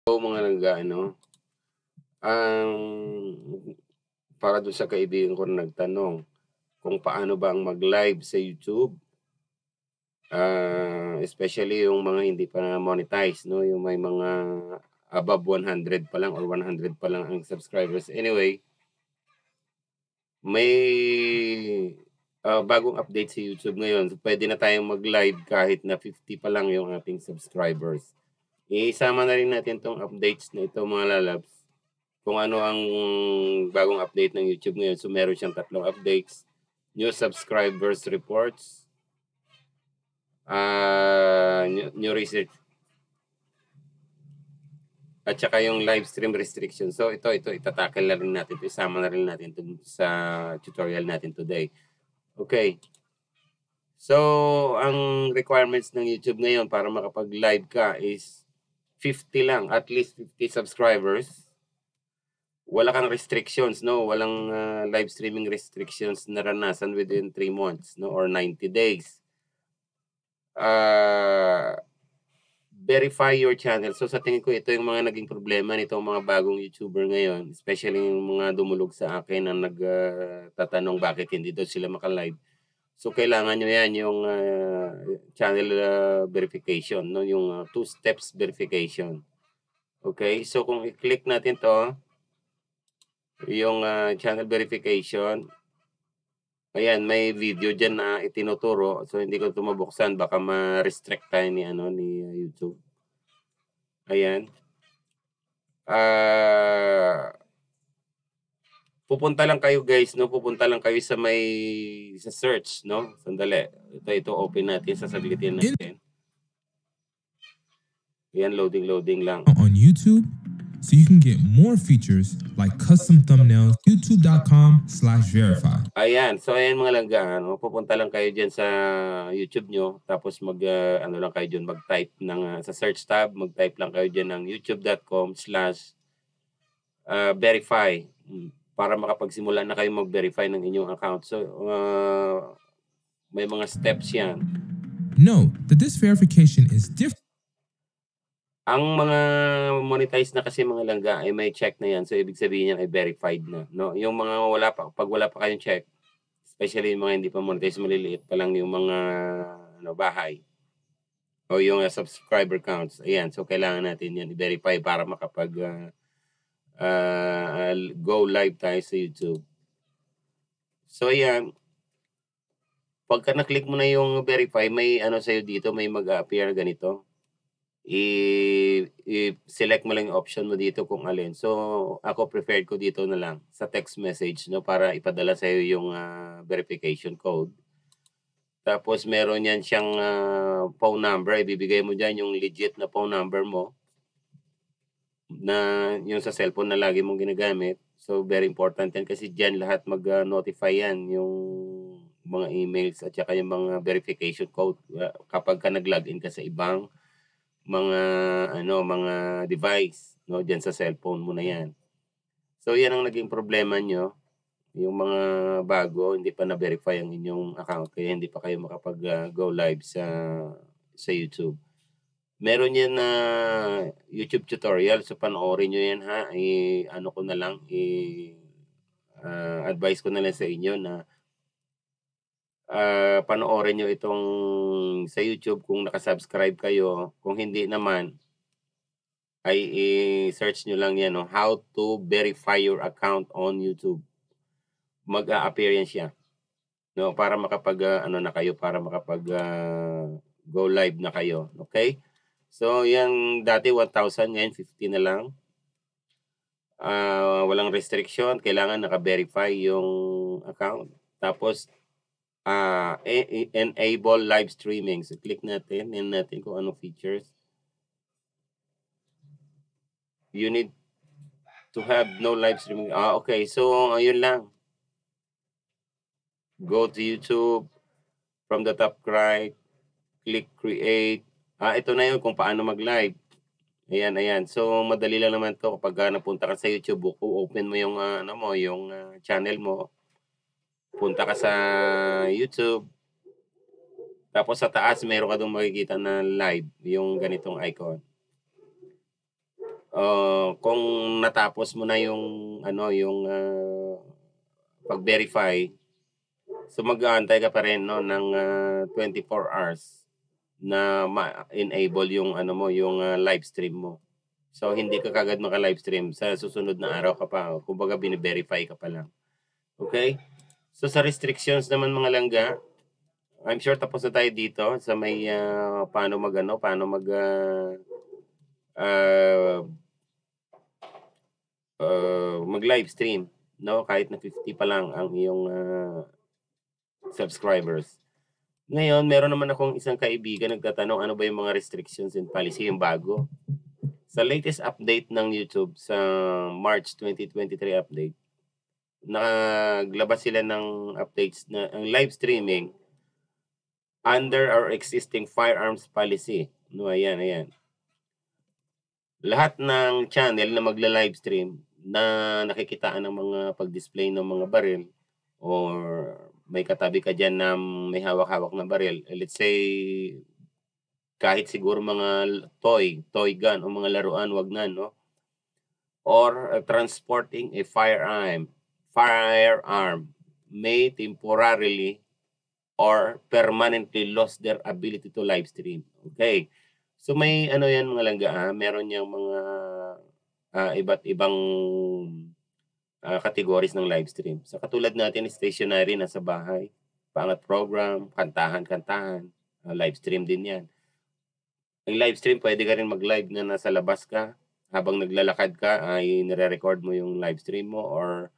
Mga nag-aano, ang para do'n sa kaibigan ko na nagtanong kung paano ba ang mag-live sa YouTube, especially yung mga hindi pa monetize 'no, yung may mga above 100 pa lang or 100 pa lang ang subscribers. Anyway, may, bagong update sa YouTube ngayon. So, puwede na tayong mag-live kahit na 50 pa lang yung ating subscribers. Isama na rin natin 'tong updates na ito mga lalabs. Kung ano ang bagong update ng YouTube ngayon. So, meron siyang tatlong updates, new subscribers reports, new research, at saka yung live stream restriction. So, ito ita-tackle na rin natin, isama na rin natin sa tutorial natin today. Okay. So, ang requirements ng YouTube ngayon para makapag-live ka is 50 lang, at least 50 subscribers. Wala kang restrictions, no? Walang live streaming restrictions na naranasan within 3 months, no? Or 90 days. Verify your channel. So, sa tingin ko, ito yung mga naging problema nitong mga bagong YouTuber ngayon, especially yung mga dumulog sa akin na nagtatanong bakit hindi daw sila maka-live. So, kailangan nyo yan, yung channel verification, no? Yung 2 steps verification. Okay? So, kung i-click natin to, yung channel verification, ayan, may video dyan na itinuturo. So, hindi ko ito mabuksan. Baka ma-restrict tayo ni YouTube. Ayan. Pupunta lang kayo guys, no? Pupunta lang kayo sa sa search, no? Sandali. Ito open natin. Sasaglitin natin. Ayan, loading lang. On YouTube, so you can get more features like custom thumbnails, youtube.com/verify. Ayan. So, ayan mga langga, no? Pupunta lang kayo dyan sa YouTube nyo. Tapos ano lang kayo dyan, mag-type ng, sa search tab, mag-type lang kayo dyan ng youtube.com/verify. Para makapagsimula na kayo mag-verify ng inyong account. So, may mga steps yan. Note that this verification is different. Ang mga monetize na kasi mga langga ay may check na yan. So, ibig sabihin yan ay verified na. No? Yung mga pag wala pa kayong check, especially yung mga hindi pa monetize, maliliit pa lang yung mga bahay o yung subscriber counts. Ayan, so kailangan natin yan i-verify para makapag go live tayo sa YouTube. So, ayan. Pagka na-click mo na yung verify, may sa'yo dito, may mag-appear ganito. I-select mo lang yung option mo dito kung alin. So, ako preferred ko dito na lang sa text message, no, para ipadala sa iyo yung verification code. Tapos meron yan siyang phone number. Ibibigay mo diyan yung legit na phone number mo na yung sa cellphone na lagi mong ginagamit. So, very important yan kasi diyan lahat mag-notify yan, yung mga emails at saka yung mga verification code kapag ka nag-login ka sa ibang mga device, no, diyan sa cellphone mo na yan. So, yan ang naging problema nyo. Yung mga bago, hindi pa na-verify ang inyong account, kaya hindi pa kayo makapag-go live sa YouTube. Meron yan na YouTube tutorial, so panoorin nyo yan ha. Ko na lang, advice ko na lang sa inyo na panoorin nyo itong sa YouTube kung nakasubscribe kayo. Kung hindi naman, ay i-search nyo lang yan, no? How to verify your account on YouTube. Mag-a-appear yan siya. No? Para makapag, na kayo, para makapag go live na kayo. Okay? So, yan dati 1,000, ngayon 50 na lang. Walang restriction. Kailangan naka-verify yung account. Tapos, enable live streaming. So, click natin. Yan natin kung anong features. You need to have no live streaming. Okay. So, ayun lang. Go to YouTube. From the top right, click create. Ito na yun kung paano mag-live. Ayan. So, madali lang naman to kapag napunta ka sa YouTube, open mo yung, yung channel mo. Punta ka sa YouTube. Tapos sa taas, meron ka doon makikita na live, yung ganitong icon. kung natapos mo na yung ano, yung pag-verify, so mag-aantay ka pa rin 'no ng 24 hours na ma-enable yung ano mo, yung live stream mo. So hindi ka kaagad maka-live stream, sa susunod na araw ka pa, kumbaga bine-verify ka pa lang. Okay? So sa restrictions naman mga langga, I'm sure tapos na tayo dito sa may paano mag-ano, paano ah, mag-live stream, no? Kahit na 50 pa lang ang iyong subscribers. Ngayon, meron naman akong isang kaibigan nagtatanong ano ba yung mga restrictions and policy yung bago. Sa latest update ng YouTube sa March 2023 update, naglabas sila ng updates na ang live streaming under our existing firearms policy. No, ayan, ayan. Lahat ng channel na magla-live stream na nakikitaan ng mga pag-display ng mga baril or may katabi ka diyan na may hawak-hawak na baril, let's say kahit siguro mga toy gun o mga laruan, wag na, no? Or transporting a firearm may temporarily or permanently lost their ability to live stream. Okay. So may ano yan mga langga, meron yang mga iba't ibang categories ng live stream. Sa katulad natin, stationary, nasa bahay, pangat program, kantahan, live stream din yan. Ang live stream, pwede ka rin mag-live na nasa labas ka. Habang naglalakad ka, ay nire-record mo yung live stream mo or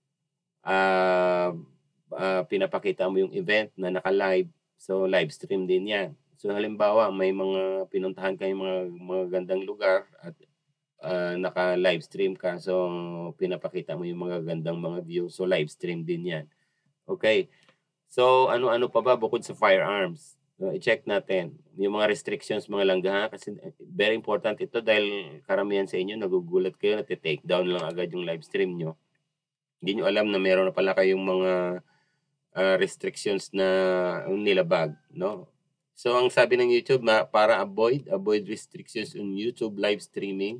pinapakita mo yung event na naka-live. So, live stream din yan. So, halimbawa, may mga pinuntahan kayong mga gandang lugar at naka-live stream ka. So, pinapakita mo yung mga gandang mga view. So, live stream din yan. Okay. So, ano-ano pa ba bukod sa firearms? I-check natin yung mga restrictions mga langga, kasi very important ito dahil karamihan sa inyo nagugulat kayo, nati-take down lang agad yung live stream nyo. Hindi nyo alam na meron na pala kayong mga restrictions na nilabag, no? So, ang sabi ng YouTube, para avoid restrictions on YouTube live streaming,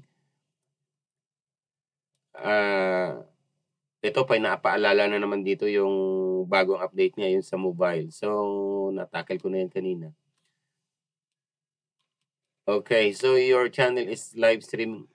ito pa napaalala na naman dito yung bagong update niya, yung sa mobile. So, natakil ko na yan kanina. Okay, so your channel is live streaming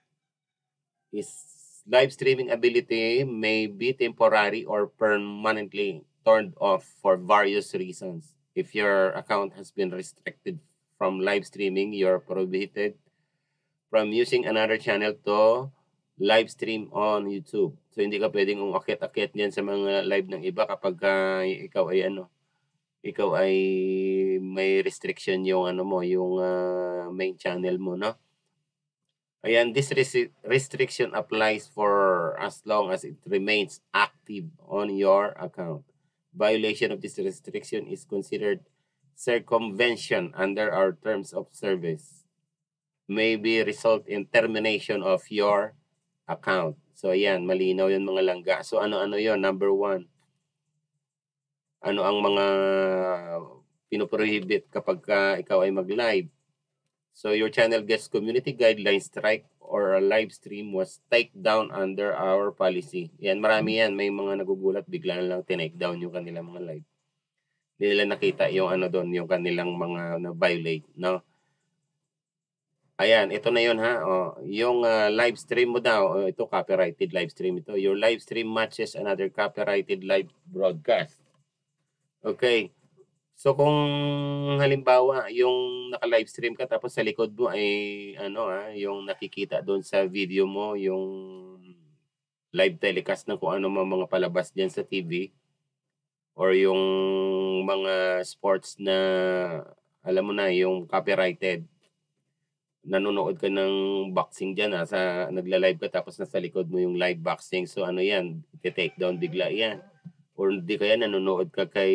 ability may be temporary or permanently turned off for various reasons. If your account has been restricted from live streaming, you're prohibited from using another channel to live stream on YouTube. So hindi ka pwedeng umakyat-akyat diyan sa mga live ng iba kapag ikaw ay may restriction yung ano mo, yung main channel mo, no? Ayan, this restriction applies for as long as it remains active on your account. Violation of this restriction is considered circumvention under our terms of service. Maybe result in termination of your account. So ayan, malinaw yun mga langga. So ano-ano yun? Number 1, ano ang mga pinoprohibit kapag ikaw ay mag-live? So your channel gets community guidelines strike or a live stream was take down under our policy. Yan, marami yan. May mga nagugulat, bigla lang tinake down yung kanilang mga live. Hindi nila nakita yung ano doon, yung kanilang mga na-violate, no? Ayan, ito na yun ha. Yung live stream mo daw, ito copyrighted live stream ito. Your live stream matches another copyrighted live broadcast. Okay. So kung halimbawa yung naka-live stream ka tapos sa likod mo ay yung nakikita doon sa video mo yung live telecast ng kung ano mga palabas diyan sa TV or yung mga sports na alam mo na yung copyrighted, nanonood ka ng boxing diyan sa nagla-live ka tapos nasa likod mo yung live boxing, so ano yan, i-take down bigla yan. Or hindi kaya nanonood ka kay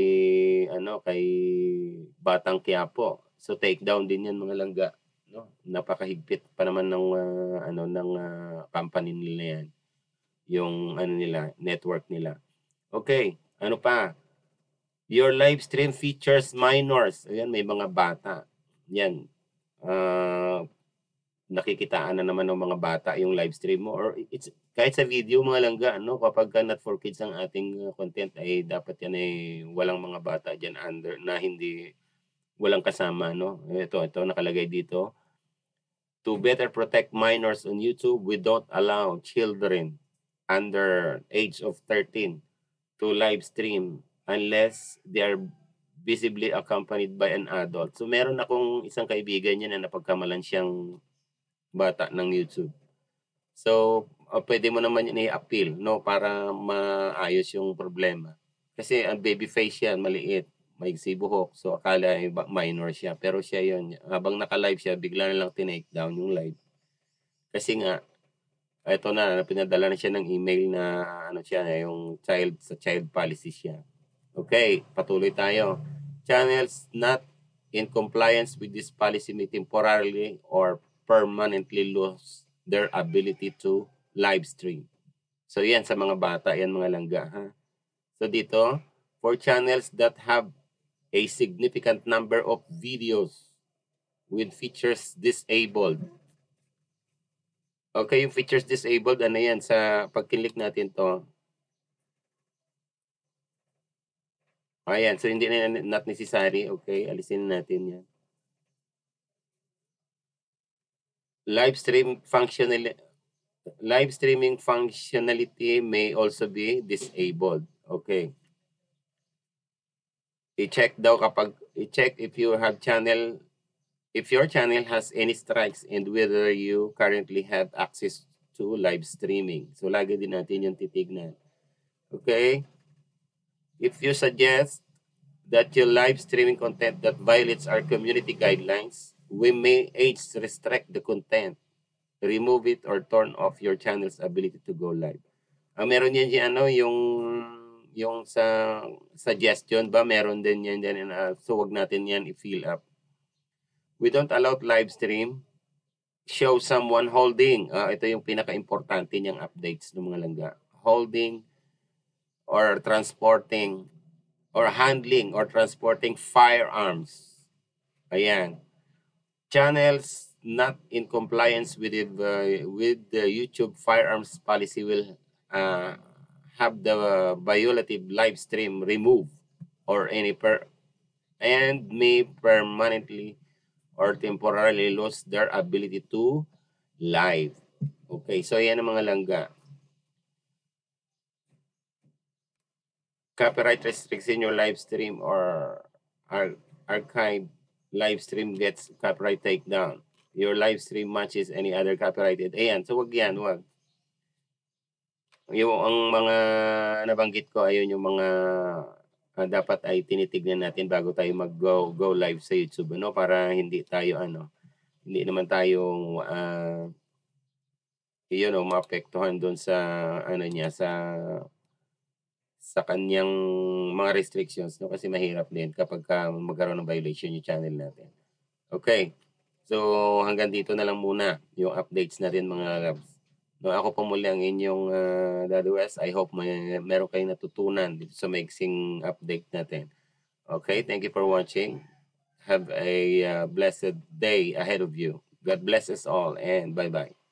Batang Quiapo. So take down din 'yan mga langga, no? Napakahigpit pa naman ng company nila 'yan. Yung nila, network nila. Okay, ano pa? Your live stream features minors. Ayan, may mga bata. Yan. nakikitaan na naman ng mga bata yung live stream mo or it's kahit sa video mga langga ano, kapagka not for kids ang ating, content ay dapat yan ay walang mga bata diyan under na hindi walang kasama 'no. Ito nakalagay dito, "To better protect minors on YouTube, we don't allow children under age of 13 to live stream unless they are visibly accompanied by an adult." So meron akong isang kaibigan niya na napagkamalan siyang bata ng YouTube. So, puwede mo naman yun i-appeal 'no, para maayos yung problema. Kasi ang baby face yan, maliit, maiksi buhok, so akala minor siya, pero siya yun. Habang naka-live siya bigla na lang tinake down yung live. Kasi nga eto na, pinadala na siya ng email na ano siya, yung child policy siya. Okay, patuloy tayo. Channels not in compliance with this policy may temporarily or permanently lose their ability to live stream. So yan sa mga bata, yan mga langga ha. So dito, for channels that have a significant number of videos with features disabled. Okay, yung features disabled, ano yan, sa pag kinlik natin to. Ayan, so hindi na not necessary, okay, alisin natin yan. Live streaming functionality may also be disabled. Okay. I-check if you have channel, if your channel has any strikes and whether you currently have access to live streaming. So lagi din natin yung titignan. Okay? If you suggest that your live streaming content that violates our community guidelines, we may age restrict the content, remove it, or turn off your channel's ability to go live. Meron yan yung ano, yung sa suggestion ba, meron din yan dyan. So wag natin yan i-fill up. We don't allow live stream. Show someone holding. Ito yung pinaka-importante niyang updates ng mga langga. Holding or transporting or handling or transporting firearms. Ayan. Channels not in compliance with the YouTube firearms policy will have the violative live stream removed or and may permanently or temporarily lose their ability to live. Okay, so yan ang mga langga. Copyright restriction your live stream or archive live stream gets copyright takedown. Your live stream matches any other copyrighted. Ayan, so wag yan, wag. Yung ang mga nabanggit ko, ayun yung mga dapat ay tinitignan natin bago tayo go live sa YouTube, ano, para hindi tayo hindi naman tayo maapektuhan doon sa niya sa kanyang mga restrictions, no, kasi mahirap din kapag magkaroon ng violation yung channel natin. Okay. So hanggang dito na lang muna yung updates natin mga labs. No, ako po muli ang inyong Daddy West. I hope meron kayong natutunan dito sa maiksing update natin. Okay, thank you for watching. Have a blessed day ahead of you. God bless us all and bye-bye.